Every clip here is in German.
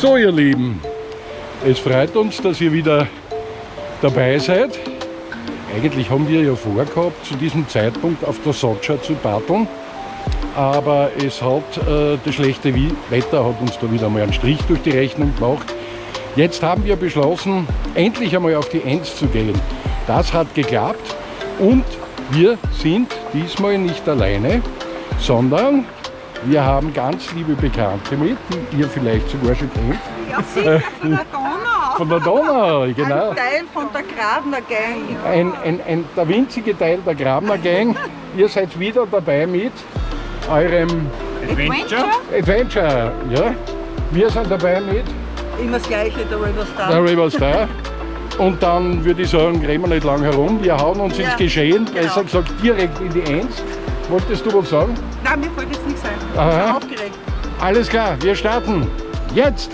So ihr Lieben, es freut uns, dass ihr wieder dabei seid. Eigentlich haben wir ja vorgehabt, zu diesem Zeitpunkt auf der Sotscha zu paddeln, aber es hat das schlechte Wetter hat uns da wieder mal einen Strich durch die Rechnung gemacht. Jetzt haben wir beschlossen, endlich einmal auf die Enz zu gehen. Das hat geklappt und wir sind diesmal nicht alleine, sondern wir haben ganz liebe Bekannte mit, die ihr vielleicht sogar schon kennt. Ja, sicher, von der Donau. Von der Donau, genau. Ein Teil von der Grabner Gang. Der winzige Teil der Grabner Gang. Ihr seid wieder dabei mit eurem Adventure. Ja. Wir sind dabei mit Immer das Gleiche, der River Star. der River Star. Und dann würde ich sagen, reden wir nicht lang herum. Wir hauen uns ins Geschehen, besser gesagt direkt in die Enz. Wolltest du was sagen? Nein, mir fällt jetzt nichts ein. Ich bin Aha. aufgeregt. Alles klar, wir starten. Jetzt!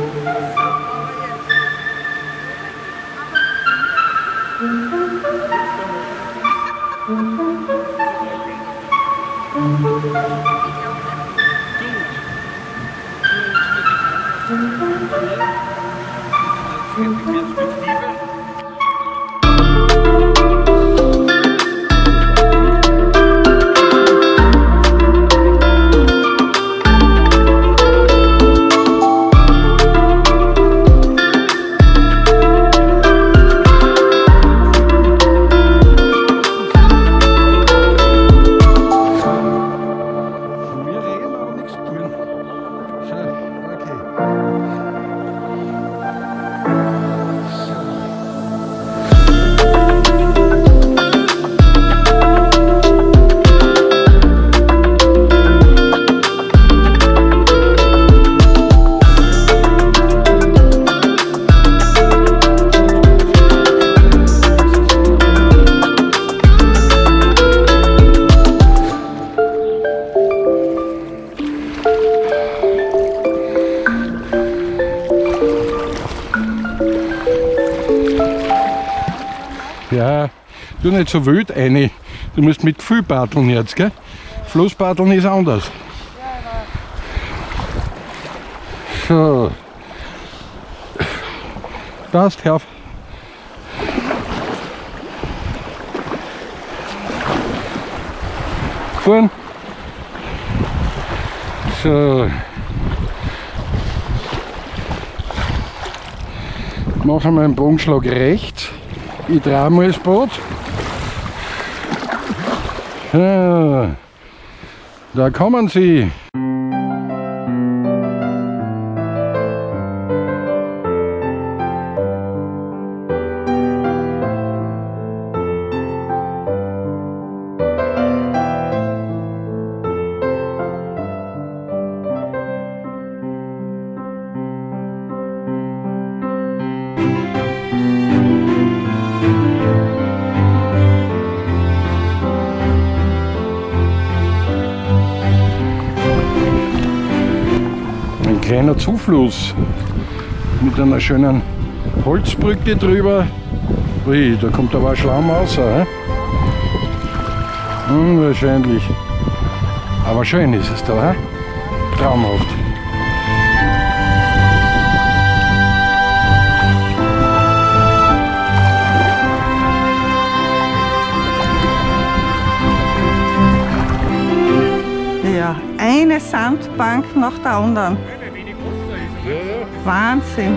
Ja, du nicht so wild eine. Du musst mit Gefühl paddeln jetzt, gell? Flusspaddeln ist anders. So. Passt, Herr. Fahren. So. Machen wir einen Bogenschlag rechts. Ich drehe mal das Boot. Ja, da kommen sie. Kleiner Zufluss mit einer schönen Holzbrücke drüber. Ui, da kommt aber Schlamm raus. Unwahrscheinlich. Aber schön ist es da. Traumhaft. Ja, eine Sandbank nach der anderen. Wahnsinn.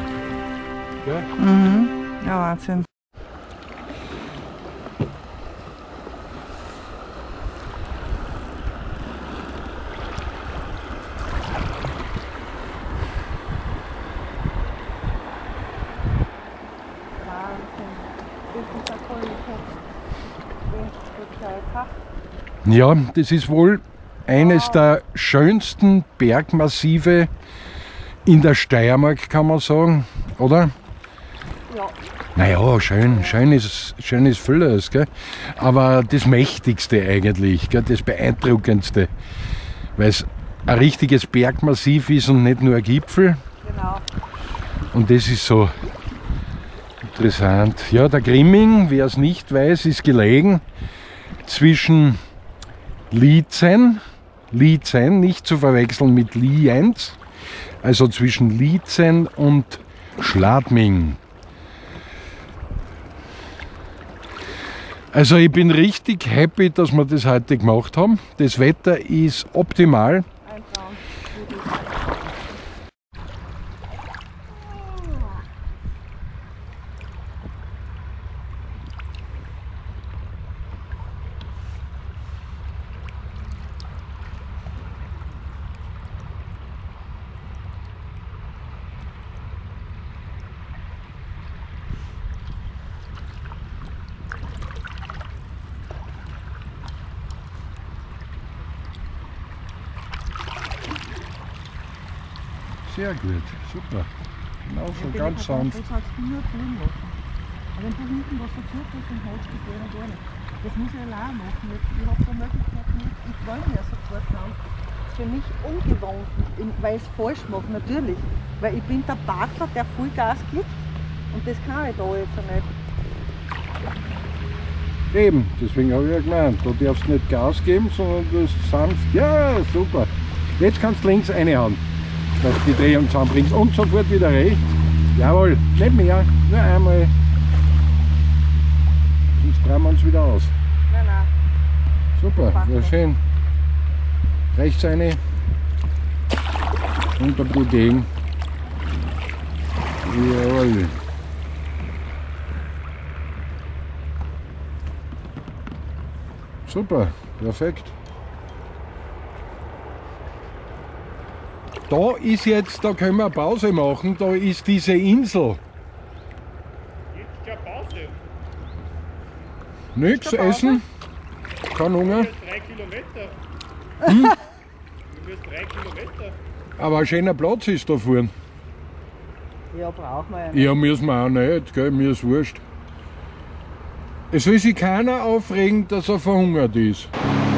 Mhm. Ja, Wahnsinn. Ja, das ist wohl eines der schönsten Bergmassive in der Steiermark, kann man sagen, oder? Ja. Naja, schön ist vieles, gell? Aber das Mächtigste eigentlich, gell? Das Beeindruckendste, weil es ein richtiges Bergmassiv ist und nicht nur ein Gipfel. Genau. Und das ist so interessant. Ja, der Grimming, wer es nicht weiß, ist gelegen zwischen Liezen, nicht zu verwechseln mit Lienz, also zwischen Liezen und Schladming. Also ich bin richtig happy, dass wir das heute gemacht haben. Das Wetter ist optimal. Ein Traum. Sehr gut, super. Genau so, ganz sanft. Das hast du nur tun lassen. Aber wenn du hinten was dazu tust, dann hältst du das gar nicht. Das muss ich allein machen. Ich habe so Möglichkeiten nicht. Ich wollte ja sofort haben. Das ist für mich ungewohnt, weil ich es falsch mache, natürlich. Weil ich bin der Partner, der voll Gas gibt. Und das kann ich da jetzt nicht. Eben, deswegen habe ich ja gemeint, du darfst nicht Gas geben, sondern das sanft. Ja, super. Jetzt kannst du links reinhauen, dass du die Drehung zusammenbringst und sofort wieder rechts. Jawohl, nicht mehr, nur einmal. Sonst drehen wir uns wieder aus. Nein. Super, ja schön. Rechts eine und ein bisschen gegen. Jawohl. Super, perfekt. Da ist jetzt, da können wir Pause machen, da ist diese Insel. Jetzt keine Pause. Nichts essen, kein Hunger, 3 Kilometer. Hm? Wir müssen 3 Kilometer. aber ein schöner Platz ist da vorne. Ja, brauchen wir ja nicht. Ja, müssen wir auch nicht, gell? Mir ist wurscht. Es soll sich keiner aufregen, dass er verhungert ist.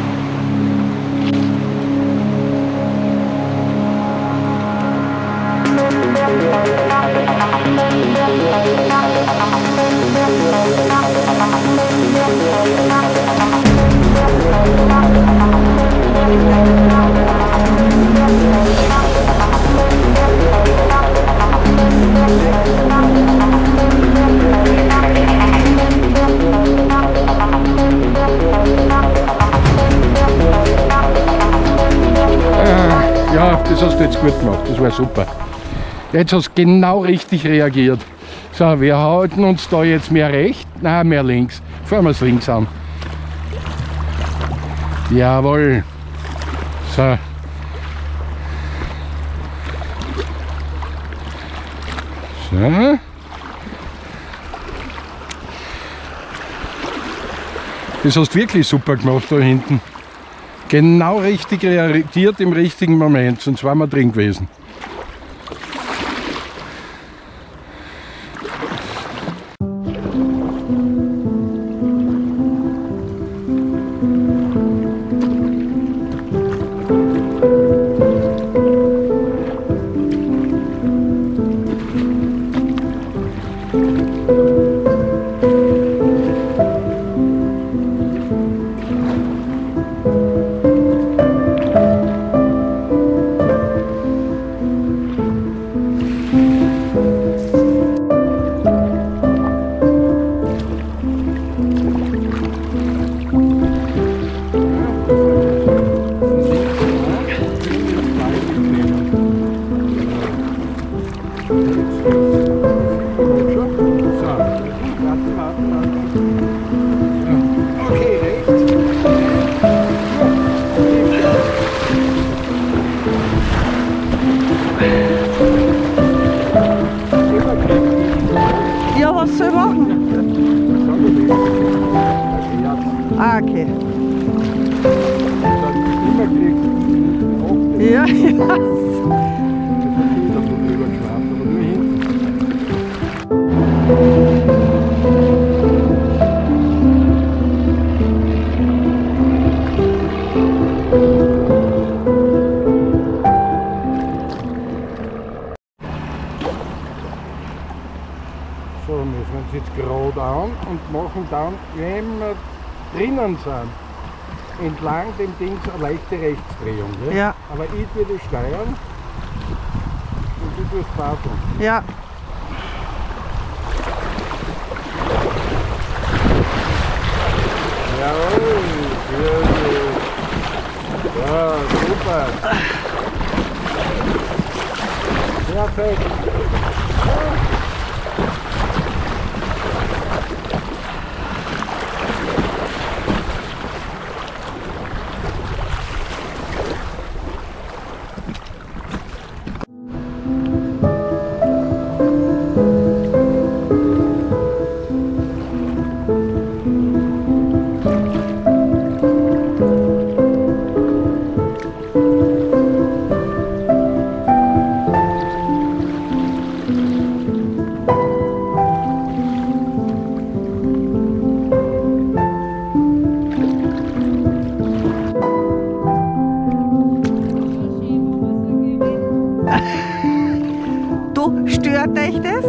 Ja, das hast du jetzt gut gemacht, das war super. Jetzt hast du genau richtig reagiert. So, wir halten uns da jetzt mehr rechts, nein, mehr links. Fahren wir es links an. Jawohl. So. So. Das hast du wirklich super gemacht da hinten. Genau richtig reagiert im richtigen Moment, sonst waren wir drin gewesen. okay. Das immer gekriegt. Ja, ich weiß. Das hat jeder so drüber geschwappt, aber nur hinten. So, wir müssen uns jetzt gerade an und machen dann, wenn wir drinnen sind, entlang dem Ding eine leichte Rechtsdrehung. Ja? Ja. Aber ich würde steuern und du tust Barteln. Ja. Jawohl, sehr gut. Ja, super. Perfekt. Du, stört euch das?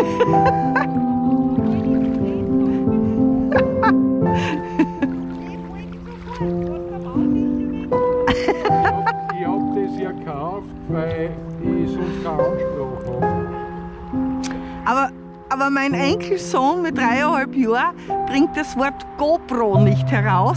Ich hab das ja gekauft, weil ich sonst keinen Anspruch habe. Aber mein Enkelsohn mit 3,5 Jahren bringt das Wort GoPro nicht heraus.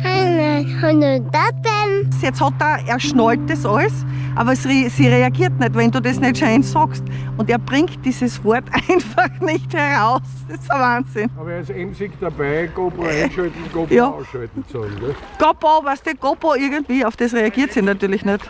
Jetzt hat er schnallt das alles, aber sie reagiert nicht, wenn du das nicht schön sagst. Und er bringt dieses Wort einfach nicht heraus. Das ist ein Wahnsinn. Aber er ist emsig dabei, GoPro einschalten, GoPro Ja. ausschalten zu sagen. Gell? GoPro, weißt du, GoPro irgendwie, auf das reagiert sie natürlich nicht.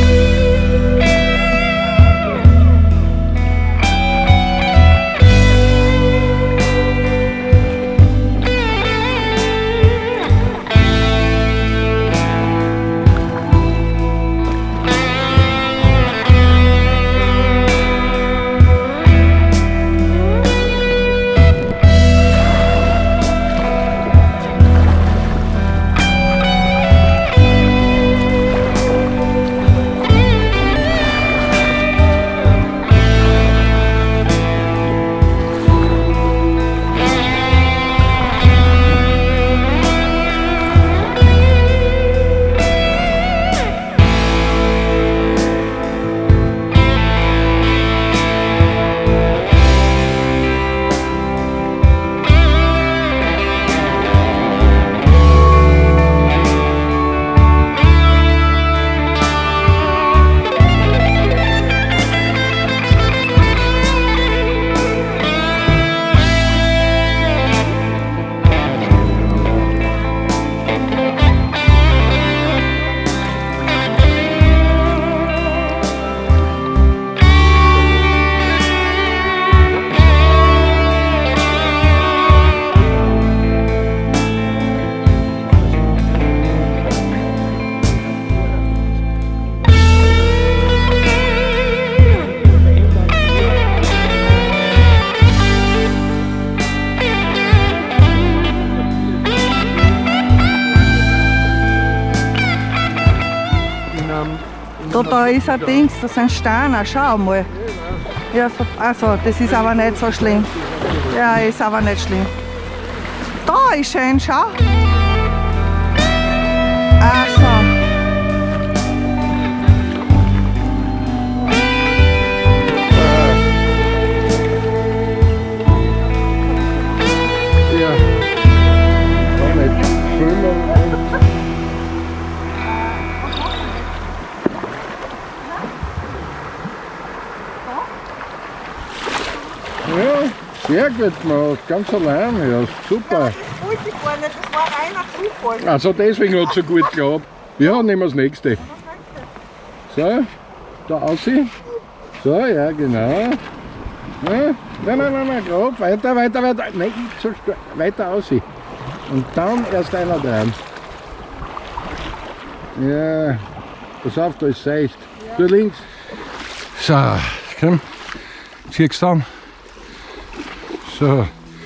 Da ist ein Dings, das sind Steine, schau mal. Ja, so, also, das ist aber nicht so schlimm. Ja, ist aber nicht schlimm. Da ist schön, schau. Ach so. Ja. Auch nicht schwimmen. Ja, sehr gut gemacht, ganz allein, ja, super. Das wollte ich gar nicht, das war reiner Zufall. Also deswegen hat es so gut geklappt. Ja, nehmen wir das nächste. So, da aussehen. So, ja, genau. Ja, nein, grob, weiter. Nein, so weiter aussehen. Und dann erst einer dran. Ja, pass auf, da ist seicht. Du links. So, komm. Zieh's dann. So.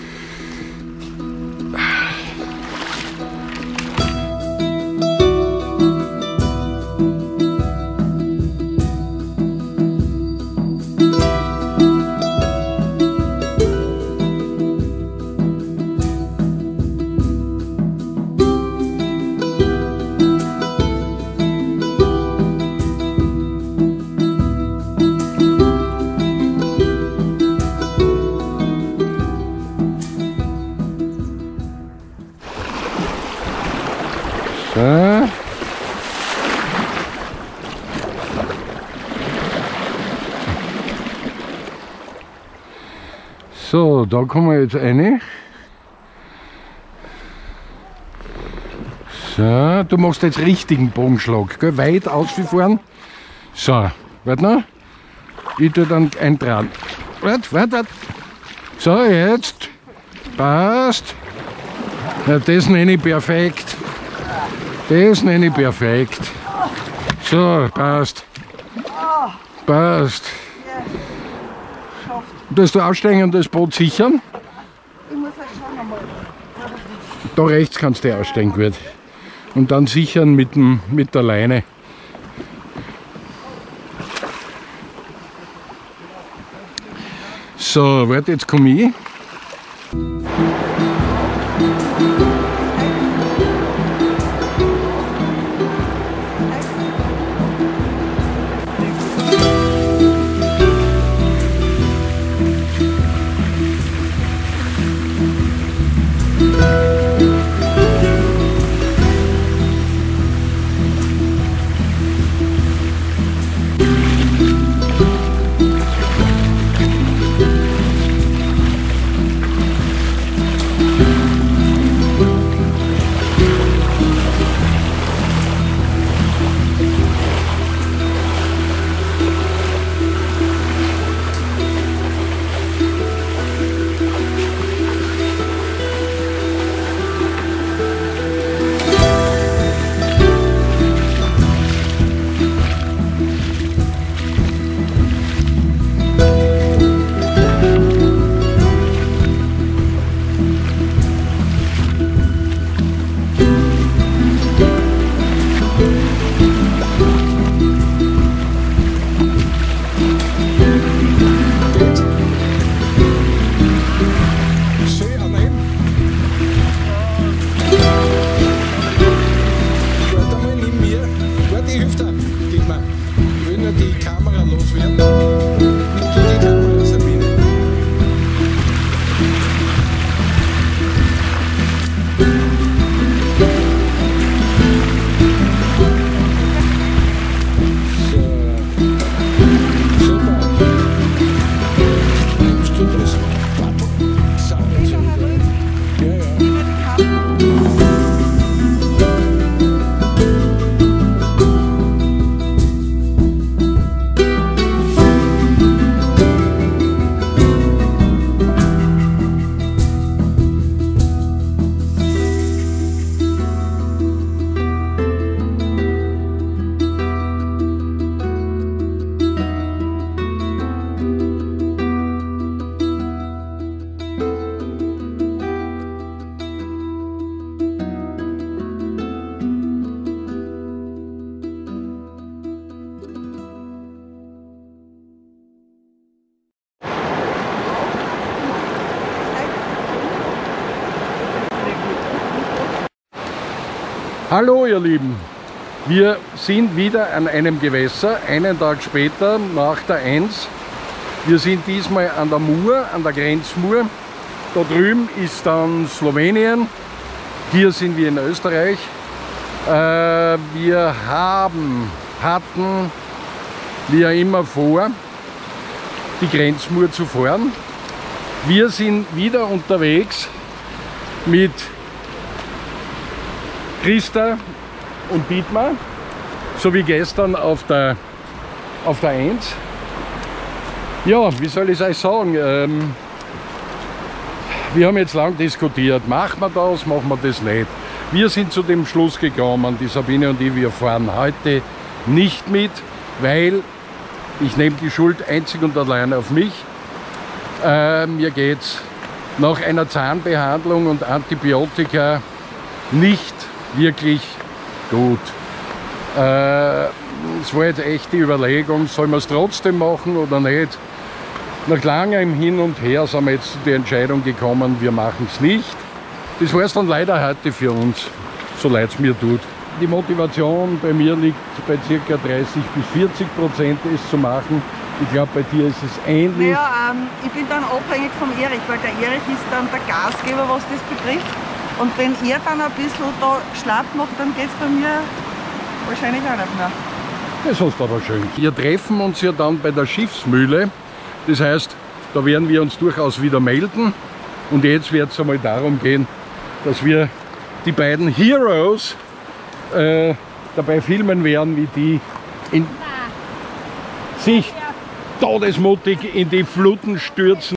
So. So, da kommen wir jetzt rein. So, du machst jetzt richtigen Bogenschlag, gell? Weit ausgefahren. So, warte noch. Ich tue dann eintragen. Warte. So, jetzt. Passt. Ja, das nenne ich perfekt. Das nenne ich perfekt. So, passt. Passt. Dass du aussteigen und das Boot sichern. Ich muss halt schauen einmal. Da rechts kannst du aussteigen, gut. Und dann sichern mit der Leine. So, warte, jetzt komme ich. Hallo ihr Lieben, wir sind wieder an einem Gewässer, einen Tag später nach der 1. Wir sind diesmal an der Mur, an der Grenzmur. Da drüben ist dann Slowenien, hier sind wir in Österreich. Wir hatten wie ja immer vor, die Grenzmur zu fahren. Wir sind wieder unterwegs mit Christa und Dietmar, so wie gestern auf der 1. Ja, wie soll ich es euch sagen? Wir haben jetzt lang diskutiert, machen wir das, machen wir das nicht. Wir sind zu dem Schluss gekommen, die Sabine und ich, wir fahren heute nicht mit, weil ich nehme die Schuld einzig und allein auf mich. Mir geht es nach einer Zahnbehandlung und Antibiotika nicht wirklich gut. Es war jetzt echt die Überlegung, soll man es trotzdem machen oder nicht. Nach langem Hin und Her sind wir jetzt zu der Entscheidung gekommen, wir machen es nicht. Das war es dann leider heute für uns, so leid es mir tut. Die Motivation bei mir liegt bei ca. 30 bis 40%, es zu machen. Ich glaube, bei dir ist es ähnlich. Naja, ich bin dann abhängig vom Erich, weil der Erich ist dann der Gastgeber, was das betrifft. Und wenn er dann ein bisschen da schlapp macht, dann geht es bei mir wahrscheinlich auch nicht mehr. Das hast du aber schön. Wir treffen uns ja dann bei der Schiffsmühle. Das heißt, da werden wir uns durchaus wieder melden. Und jetzt wird es einmal darum gehen, dass wir die beiden Heroes dabei filmen werden, wie die sich todesmutig in die Fluten stürzen.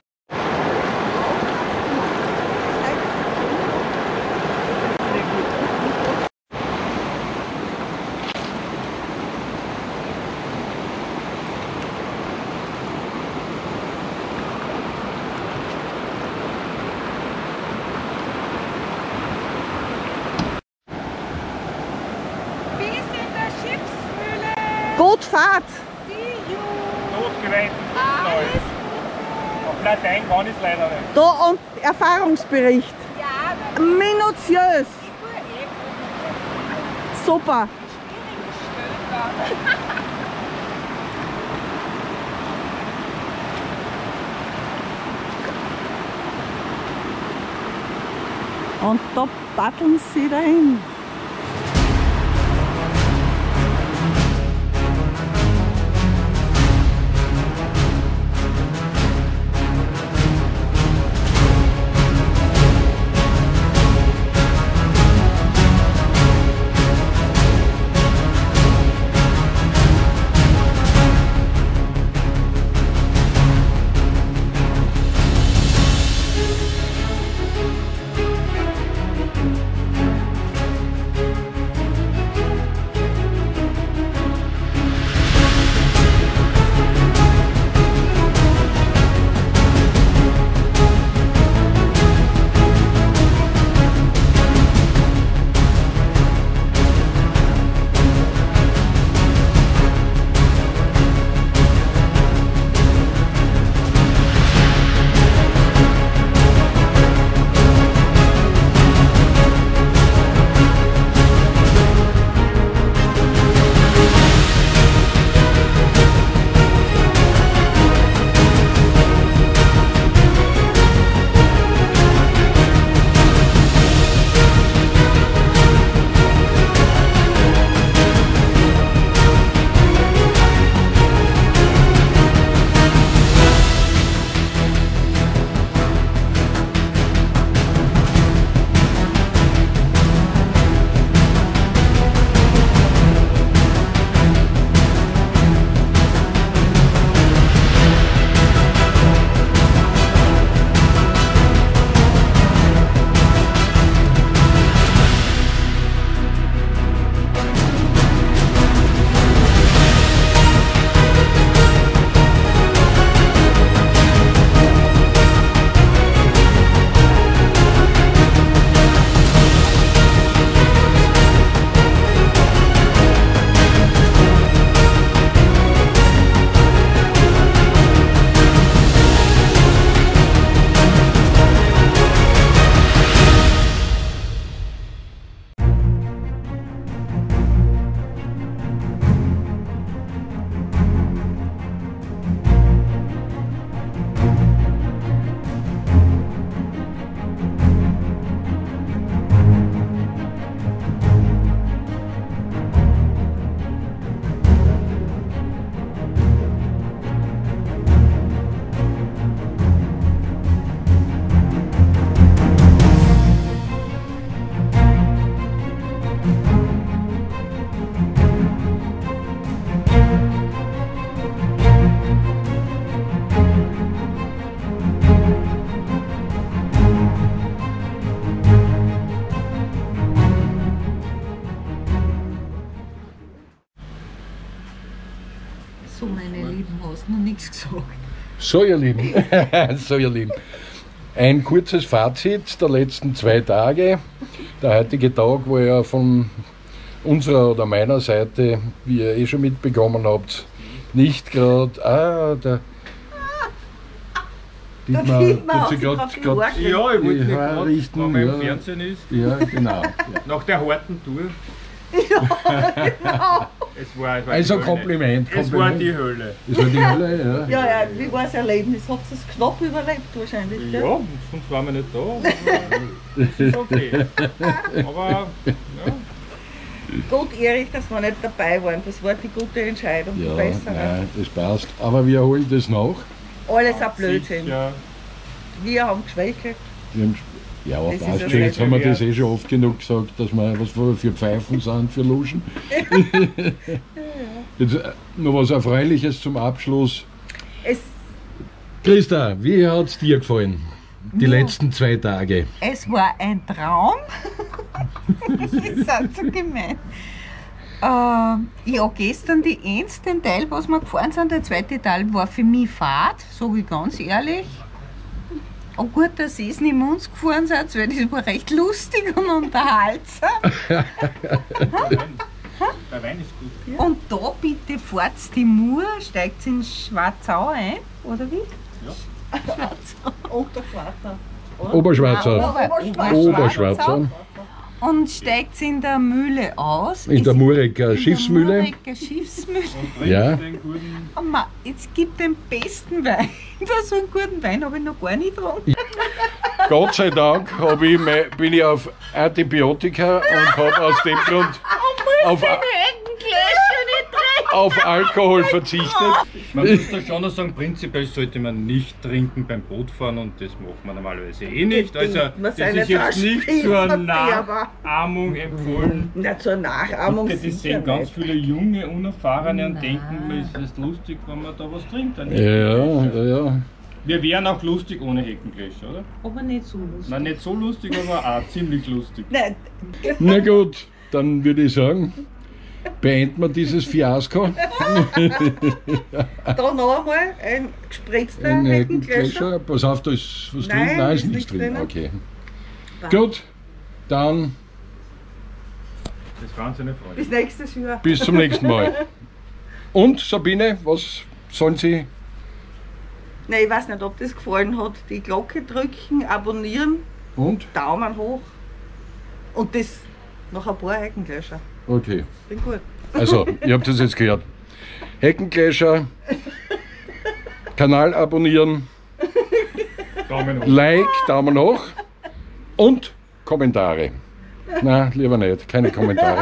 Gut Fahrt! Notgeweihten Fußball. Auf Latein kann ich es leider nicht. Da und Erfahrungsbericht. Ja, Minutiös. Super. Und da paddeln sie dahin. hast noch nichts gesagt. So, ihr Lieben, so, ihr Lieben. Ein kurzes Fazit der letzten 2 Tage. Der heutige Tag war ja von unserer oder meiner Seite, wie ihr eh schon mitbekommen habt, nicht gerade. Der Dietmar tut sich gerade Ja, ich wollte die nicht Haare gerade, richten. wenn man im Ja, Fernsehen ist, ja, genau. Ja. nach der harten Tour. Genau. Es war die Also Hölle. Kompliment. Es war die Hölle. Das war die Hölle, ja. Ja, wie war das Erlebnis? Habt ihr es knapp überlebt wahrscheinlich? Gell? Ja, sonst waren wir nicht da. Aber es ist okay. Aber ja. Gut, Erich, dass wir nicht dabei waren. Das war die gute Entscheidung. Die Ja, bessere. nein, das passt. Aber wir holen das nach. Alles ein Blödsinn. Sicher. Wir haben geschwächelt. Wir haben, ja, Das ist passt das schon. Jetzt haben wir das Letzte. eh schon oft genug gesagt, dass wir was für Pfeifen sind, für Luschen. Jetzt noch was Erfreuliches zum Abschluss. Es, Christa, wie hat es dir gefallen? Die Mir? letzten 2 Tage. es war ein Traum. Das ist auch so gemein. Ja, gestern den ersten Teil, was wir gefahren sind, der zweite Teil war für mich Fahrt, sage ich ganz ehrlich. Oh gut, dass ihr es nicht mit uns gefahren seid, weil das war recht lustig und unterhaltsam. Der Wein ist gut. Und da bitte fahrt die Mur, steigt in Schwarzau ein, oder wie? Ja. Schwarzau. Oder Schwarzau. Oberschwarzer. Oberschwarzer. Und steigt in der Mühle aus. In der Ist- Mureker in der Schiffsmühle. Mureker Schiffsmühle. Und trinkt Ja. den guten. Oh Mann, jetzt gibt den besten Wein. So einen guten Wein habe ich noch gar nicht getrunken. Gott sei Dank bin ich auf Antibiotika und habe aus dem Grund auf Alkohol verzichtet. Man muss da schon noch sagen, prinzipiell sollte man nicht trinken beim Bootfahren und das macht man normalerweise eh nicht. Also Was das eine ist jetzt nicht zur Spielpapier war. Nachahmung empfohlen. Na, zur Nachahmung Das sicher sehen ganz nicht. viele junge, Unerfahrene und Nein. denken, es ist lustig, wenn man da was trinkt. Ja. Wir wären auch lustig ohne Heckengletscher, oder? Aber nicht so lustig. Nein, nicht so lustig, aber auch ziemlich lustig. Nein, Na gut, dann würde ich sagen, beenden wir dieses Fiasko. da noch einmal ein gespritzter Ein Heckengletscher. Heckengletscher. Pass auf, da ist was Nein, drin. Nein, ist ist nichts nichts drin. drinnen. Okay. Passt. Gut, dann Das waren seine Freunde. Bis nächstes Jahr. bis zum nächsten Mal. Und Sabine, was sollen Sie? Nein, ich weiß nicht, ob das gefallen hat. Die Glocke drücken, abonnieren, Und? Daumen hoch. Und das noch ein paar Heckengletscher. Okay. Bin gut. Also, ihr habt das jetzt gehört. Heckengletscher, Kanal abonnieren, Daumen hoch. Like, Daumen hoch und Kommentare. Na, lieber nicht, keine Kommentare.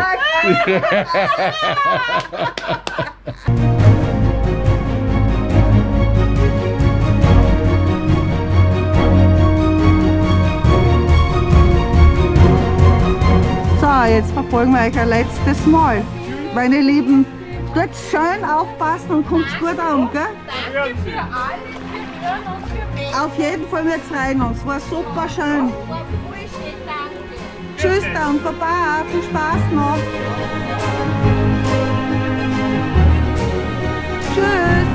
So, jetzt verfolgen wir euch ein letztes Mal. Meine Lieben, tut's schön aufpassen und kommt's gut an, gell? Danke für alles, wir hören uns für mich. Auf jeden Fall, wir freuen uns. War super schön. War voll schön, danke. Tschüss dann, Baba, viel Spaß noch. Tschüss.